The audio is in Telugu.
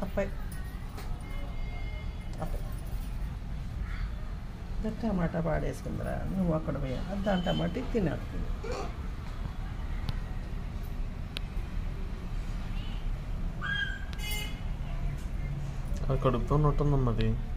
అప్పై టమాటా పాడేసుకుందిరా నువ్వు అక్కడ పోయా దాని టమాటా తినాలి. కడుపుతో ఉన్నట్టుందమ్మది.